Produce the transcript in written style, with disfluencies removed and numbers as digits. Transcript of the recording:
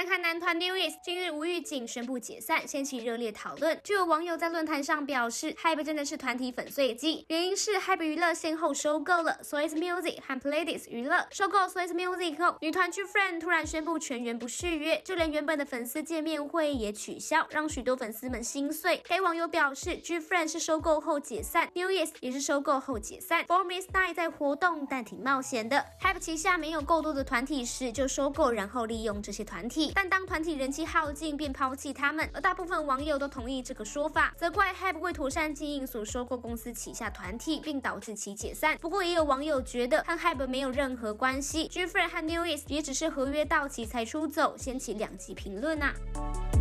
南韩男团 NEWYEST 近日无预警宣布解散，掀起热烈讨论。就有网友在论坛上表示 ，HYBE 真的是团体粉碎机，原因是 HYBE 娱乐先后收购了 Solis Music 和 Pledis 娱乐。收购 Solis Music 后，女团 GFriend 突然宣布全员不续约，就连原本的粉丝见面会也取消，让许多粉丝们心碎。该网友表示 ，GFriend 是收购后解散 ，NEWYEST 也是收购后解散。4MISS9 在活动，但挺冒险的。HYBE 旗下没有够多的团体时就收购，然后利用这些团体。但当团体人气耗尽，便抛弃他们。而大部分网友都同意这个说法，责怪 HYBE 未妥善经营所收购公司旗下团体，并导致其解散。不过也有网友觉得和 HYBE 没有任何关系，GFriend 和 NEWYEST 也只是合约到期才出走，掀起两极评论啊。